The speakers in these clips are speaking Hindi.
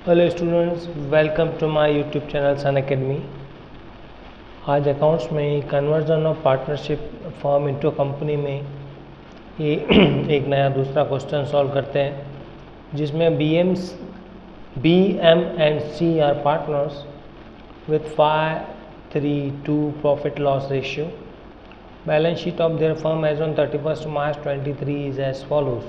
Hello students, welcome to my YouTube channel sun academy. आज अकाउंट्स में conversion of partnership firm into company में ये एक नया दूसरा क्वेश्चन सॉल्व करते हैं, जिसमें B M and C R partners with 5:3:2 profit loss ratio. Balance sheet of their firm as on 31 March 23 is as follows.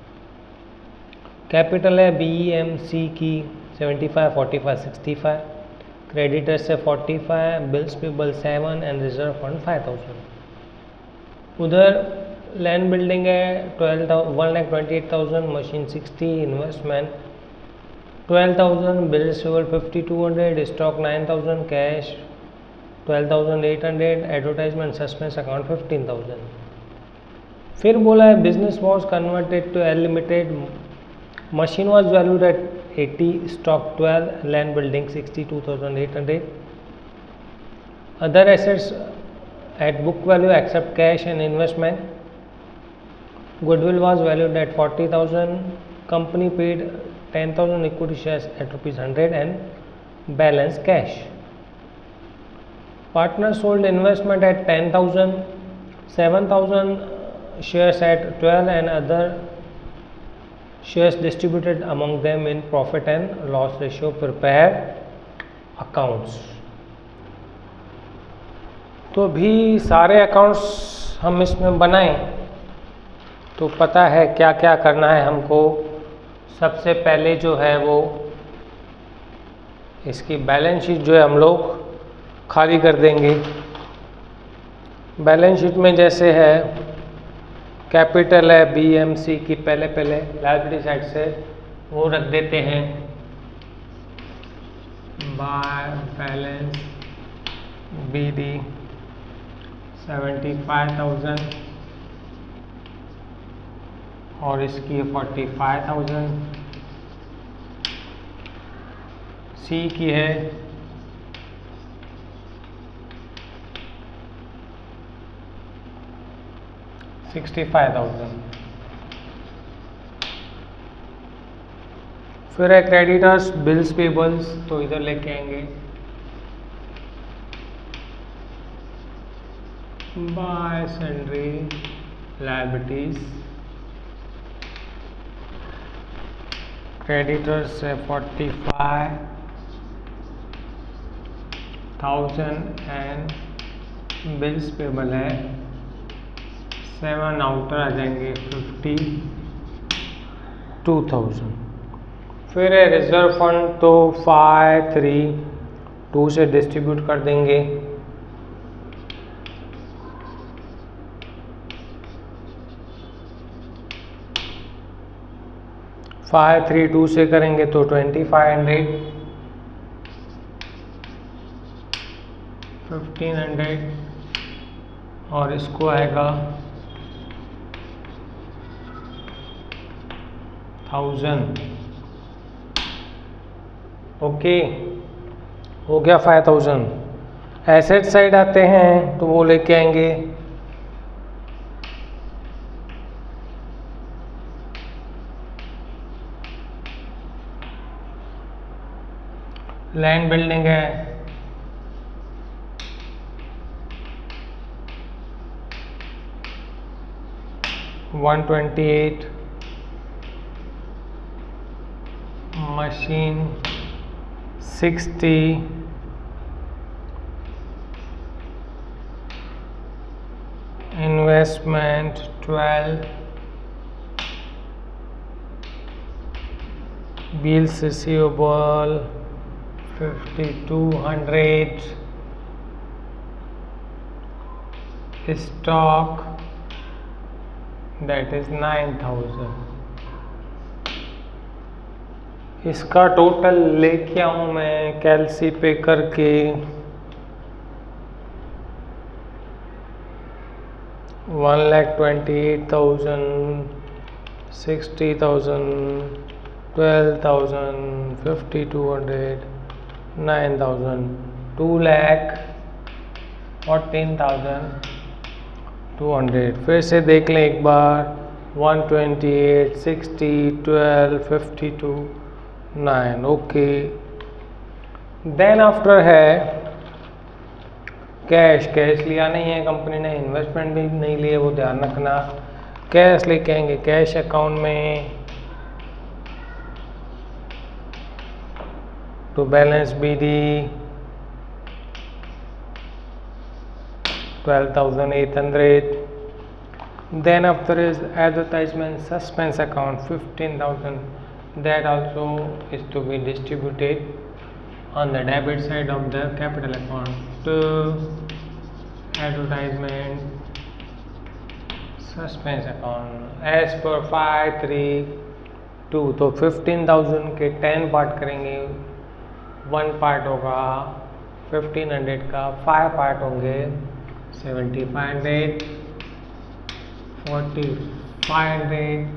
Capital है BEMC की 75, 45, 65, क्रेडिटर्स है 45, bills payable 7 and reserve fund 5000। उधर लैंड बिल्डिंग है 1,28,000, machine 60, investment 12,000, bill receivable 5,200, stock 9,000, cash 12,800, advertisement suspense account 15,000। फिर बोला है business was converted to L limited. Machine was valued at 80, stock 12, land building 62,800. Other assets at book value except cash and investment. Goodwill was valued at 40,000. Company paid 10,000 equity shares at ₹100 and balance cash. Partner sold investment at 10,000, 7,000 shares at 12 and other shares distributed among them in profit and loss ratio. Prepare accounts। तो भी सारे अकाउंट्स हम इसमें बनाएं तो पता है क्या क्या करना है हमको। सबसे पहले जो है वो इसकी बैलेंस शीट जो है हम लोग खाली कर देंगे। बैलेंस शीट में जैसे है कैपिटल है BMC की, पहले लायबिलिटी साइड से वो रख देते हैं बाय बैलेंस BD 75,000 और इसकी 45,000। C की है 65,000। फिर है क्रेडिटर्स बिल्स पेबल्स, तो इधर लेके आएंगे बाय सन्ड्री लायबिलिटीज। क्रेडिटर्स है 45,000 एंड बिल्स पेबल है 7, आउटर आ जाएंगे 52,000। फिर है रिजर्व फंड, तो 5:3:2 से डिस्ट्रीब्यूट कर देंगे। फाइव 3:2 से करेंगे तो 2,500, 1,500 और इसको आएगा 1,000। ओके, हो गया 5,000। एसेट साइड आते हैं तो वो लेके आएंगे लैंड बिल्डिंग है 128, machine 60, investment 12, bills receivable 5,200, stock that is 9,000। इसका टोटल लेके आऊँ मैं कैलसी पे करके 1,28,000, 60,000, 12,000, 5,200, 9,000, 2,14,200। फिर से देख लें एक बार 128, 60, 12, 52, 9, ओके। देन आफ्टर है कैश। कैश लिया नहीं है कंपनी ने, इन्वेस्टमेंट भी नहीं लिए, वो ध्यान रखना। कैश लेके आएंगे कैश अकाउंट में, to balance BD 12,800. Then after is advertisement suspense account 15,000. That also is to be distributed on the debit side of the capital account. Advertisement suspense account as per 532. तो 15,000 के 10 पार्ट करेंगे, 1 पार्ट होगा 1500 का, 5 पार्ट होंगे 7500, 4500।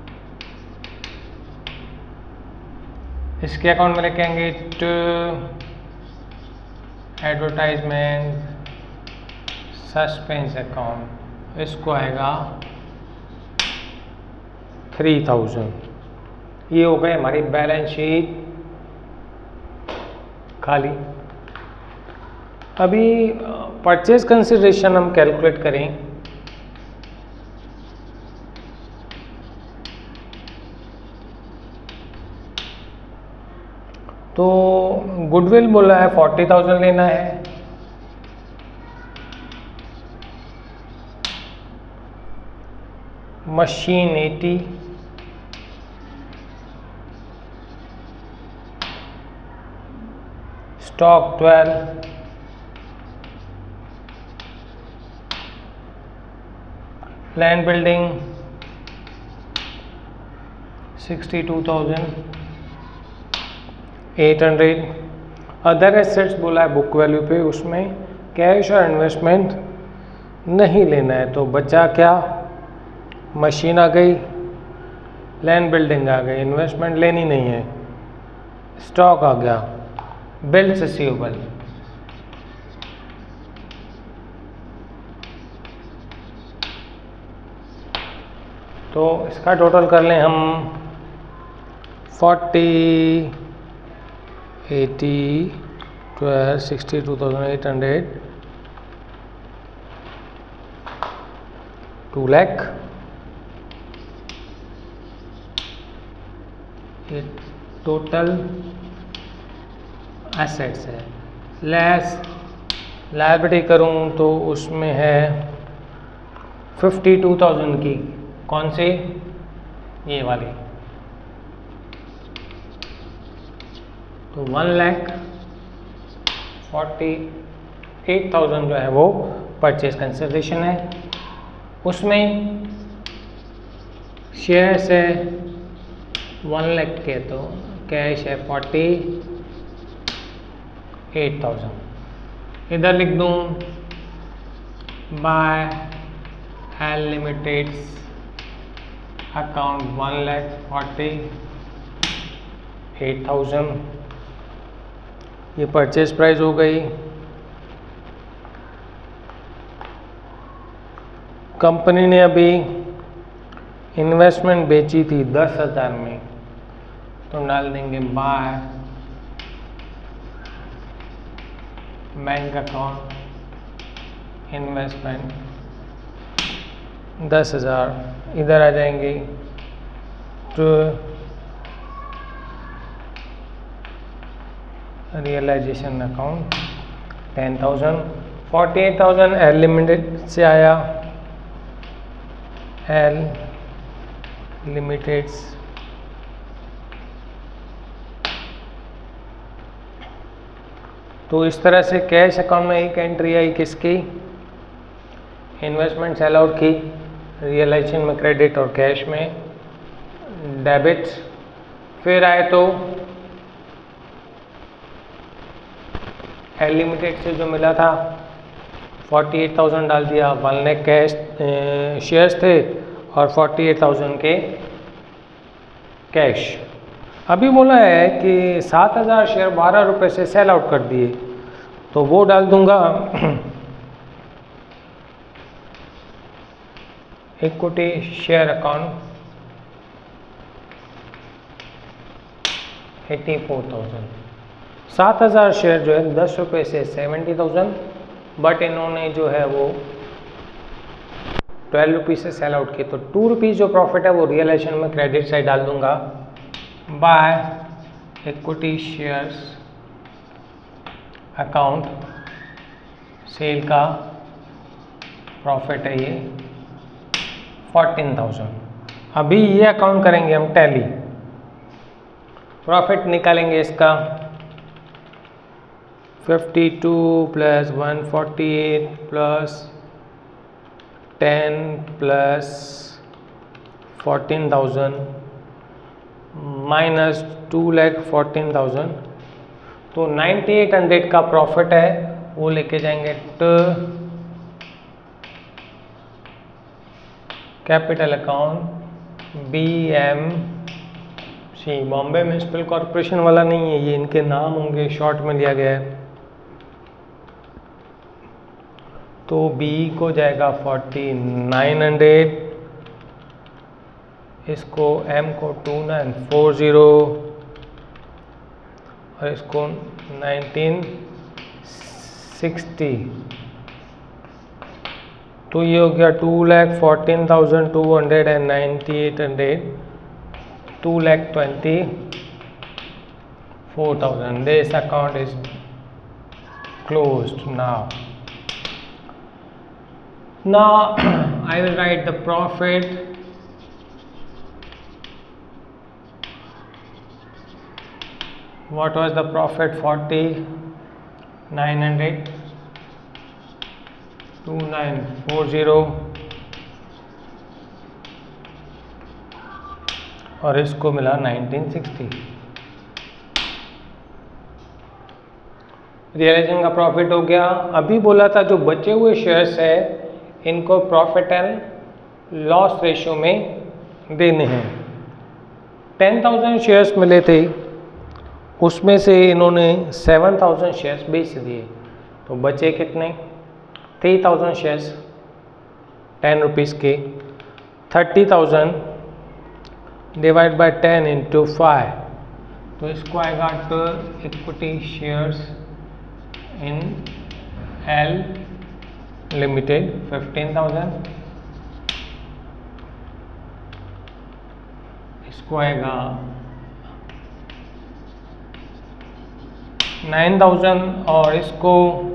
इसके अकाउंट में लेके आएंगे टू एडवर्टाइजमेंट सस्पेंस अकाउंट, इसको आएगा 3000। ये हो गई हमारी बैलेंस शीट खाली। अभी परचेज कंसिडरेशन हम कैलकुलेट करें। तो गुडविल बोला है 40,000 लेना है, machine 80, stock 12, land building 62,800। Other assets बोला है बुक वैल्यू पे, उसमें कैश और इन्वेस्टमेंट नहीं लेना है। तो बचा क्या, मशीन आ गई, लैंड बिल्डिंग आ गई, इन्वेस्टमेंट लेनी नहीं है, स्टॉक आ गया, बिल्स रिसीवेबल। तो इसका टोटल कर लें हम 40, 80, 12, 62,800, 2 लाख। ये टोटल एसेट्स है। लेस लायबिलिटी करूं तो उसमें है 52,000 की, कौन से, ये वाली। तो 1,48,000 जो है वो परचेज कंसिडरेशन है। उसमें शेयर्स है 1 लाख के, तो कैश है 48,000। इधर लिख दूं बाय एल लिमिटेड्स अकाउंट 1,48,000। ये परचेज प्राइस हो गई। कंपनी ने अभी इन्वेस्टमेंट बेची थी 10,000 में, तो डाल देंगे बाय बैंक अकाउंट इन्वेस्टमेंट 10,000। इधर आ जाएंगे to realization account 10,000। 48,000 L limited से आया, एल लिमिटेड्स तो इस तरह से कैश अकाउंट में एक एंट्री आई किसकी, इन्वेस्टमेंट सेल आउट की, रियलाइजेशन में क्रेडिट और कैश में डेबिट। फिर आए तो एल लिमिटेड से जो मिला था 48,000 डाल दिया, 1 लाख कैश शेयर्स थे और 48,000 के कैश। अभी बोला है कि 7,000 शेयर 12 रुपये से सेल आउट कर दिए, तो वो डाल दूंगा इक्विटी शेयर अकाउंट, 84,000। 7,000 शेयर जो है 10 रुपये से 70,000, बट इन्होंने जो है वो 12 रुपीज़ से सेल आउट किए, तो 2 रुपीज़ जो प्रॉफिट है वो रियलाइजेशन में क्रेडिट साइड डाल दूंगा। By equity shares account, sale का प्रॉफिट है ये 14,000। अभी ये अकाउंट करेंगे हम टैली, प्रॉफिट निकालेंगे इसका 52 प्लस 148 प्लस 10 प्लस 14,000 माइनस 2,14,000, तो 9,800 का प्रॉफिट है वो लेके जाएंगे to capital account BMC, Bombay municipal corporation वाला नहीं है ये, इनके नाम होंगे, शॉर्ट में लिया गया है। तो B को जाएगा 4,900, इसको M को 2,940 और इसको 1,960, तो ये हो गया 2,14,200 and 9,800, 2,24,000. This account is closed now. Now I will write the profit what was the profit 4,900 2,940 और इसको मिला 1,960। रियलाइजेशन का प्रॉफिट हो गया। अभी बोला था जो बचे हुए शेयर्स है इनको प्रॉफिट एंड लॉस रेशियो में देने हैं। 10,000 शेयर्स मिले थे, उसमें से इन्होंने 7,000 शेयर्स बेच दिए, तो बचे कितने 3,000 शेयर्स 10 रुपीज़ के। 30,000 डिवाइड बाय 10 इंटू 5, तो इसको आएगा to equity shares in L limited 15,000, इसको आएगा 9,000 और इसको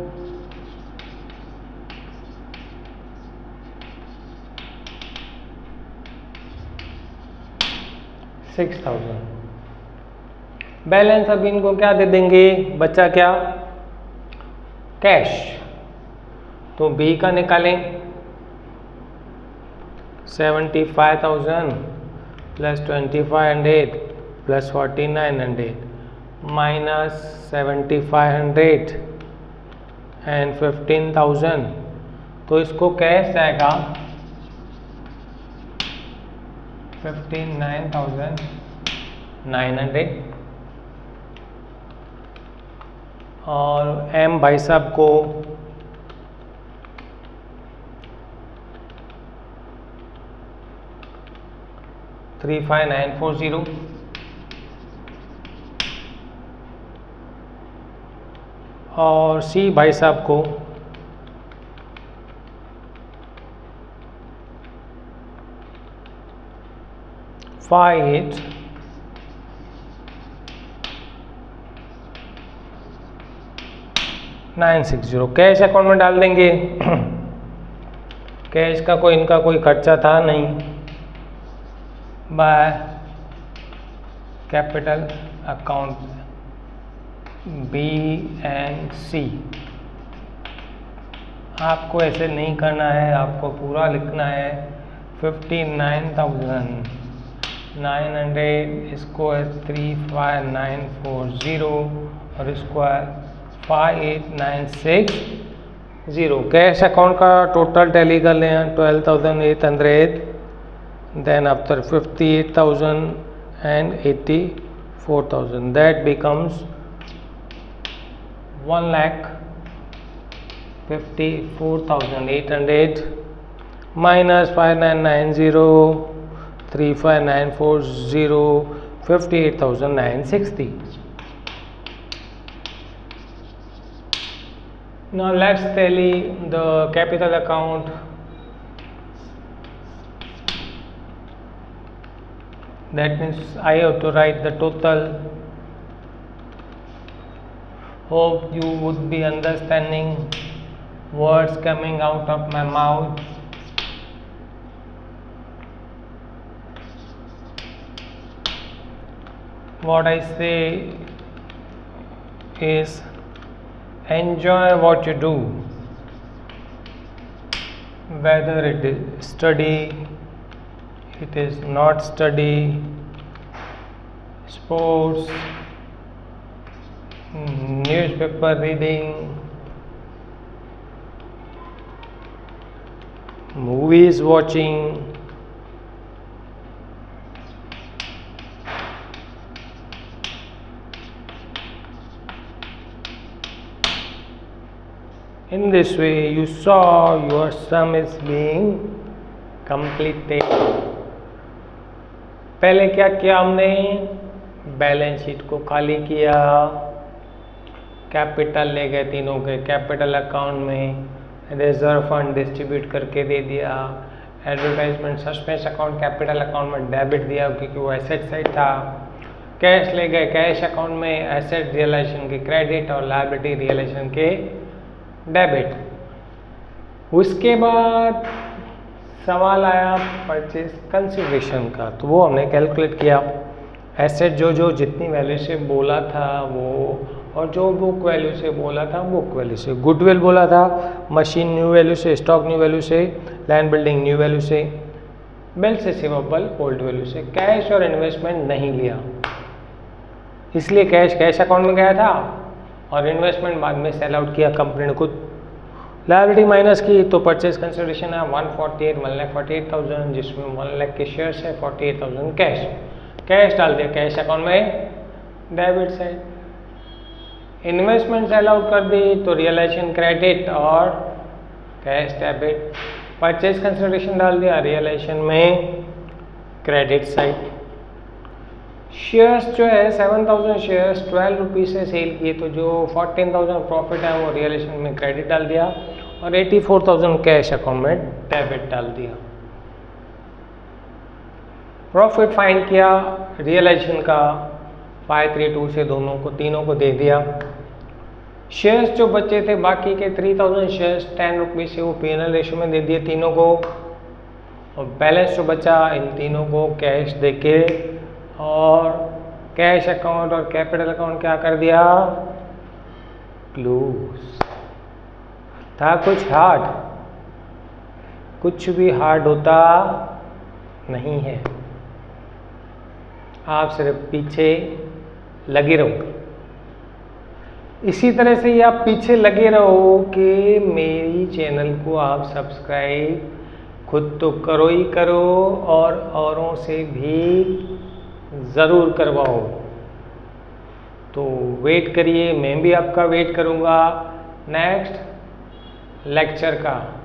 6,000। बैलेंस अभी इनको क्या दे देंगे, बचा क्या कैश, तो B का निकालें 75,000 प्लस 2,500 प्लस 4,900 माइनस 7,500 एंड 15,000, तो इसको कैश आएगा 59,900 और M भाई साहब को 35,940 और C भाई साहब को 58,960। कैश अकाउंट में डाल देंगे। कैश का कोई इनका कोई खर्चा था नहीं, बाय कैपिटल अकाउंट BNC। आपको ऐसे नहीं करना है, आपको पूरा लिखना है 59,900, इसको है 35,940 और इसको है 58,960। कैश अकाउंट का टोटल टैली कर लें 12,800, then after 58,000 and 84,000, that becomes 1,54,800 minus 5,990, 35,940 58,960. Now let's tally the capital account. That means I have to write the total. Hope you would be understanding words coming out of my mouth. What I say is enjoy what you do, whether it is study, it is not study, sports, newspaper reading, movies watching, in this way you saw your sum is being completed. पहले क्या किया हमने, बैलेंस शीट को खाली किया, कैपिटल ले गए तीनों के कैपिटल अकाउंट में, रिजर्व फंड डिस्ट्रीब्यूट करके दे दिया, advertisement suspense account capital account में डेबिट दिया क्योंकि वो एसेट साइड था, कैश ले गए कैश अकाउंट में, एसेट रियलाइजेशन के क्रेडिट और लायबिलिटी रियलाइजेशन के डेबिट। उसके बाद सवाल आया परचेज कंसिडरेशन का, तो वो हमने कैलकुलेट किया। एसेट जो जितनी वैल्यू से बोला था वो, और जो बुक वैल्यू से बोला था बुक वैल्यू से, गुडविल बोला था मशीन न्यू वैल्यू से, स्टॉक न्यू वैल्यू से, लैंड बिल्डिंग न्यू वैल्यू से, बिल्स रिसीवेबल ओल्ड वैल्यू से। कैश और इन्वेस्टमेंट नहीं लिया, इसलिए कैश अकाउंट में गया था और इन्वेस्टमेंट बाद में सेल आउट किया कंपनी ने खुद। लायबिलिटी माइनस की तो परचेज कंसिडरेशन है 1,48,000 जिसमें 1 लाख के शेयर्स है, 48,000 कैश डाल दिया कैश अकाउंट में debit side. Investment cell out कर दी तो रियलाइजेशन क्रेडिट और कैश डेबिट। परचेज कंसिडरेशन डाल दिया रियलाइजेशन में क्रेडिट साइड। शेयर्स जो है 7,000 शेयर्स 12 रुपीज़ से सेल किए तो जो 14,000 प्रॉफिट है वो रियलाइजेशन में क्रेडिट डाल दिया और 84,000 कैश अकाउंट में डेबिट डाल दिया। प्रॉफिट फाइंड किया रियलाइजेशन का 532 से तीनों को दे दिया। शेयर्स जो बचे थे बाकी के 3,000 शेयर्स 10 रुपीज़ से वो P&L रेशो में दे दिए तीनों को, और बैलेंस जो बचा इन तीनों को कैश देके और कैश अकाउंट और कैपिटल अकाउंट क्या कर दिया, क्लोज। था कुछ हार्ड, कुछ भी हार्ड होता नहीं है, आप सिर्फ पीछे लगे रहो। इसी तरह से आप पीछे लगे रहो कि मेरी चैनल को आप सब्सक्राइब खुद तो करो ही करो और औरों से भी ज़रूर करवाओ। तो वेट करिए, मैं भी आपका वेट करूँगा नेक्स्ट लेक्चर का।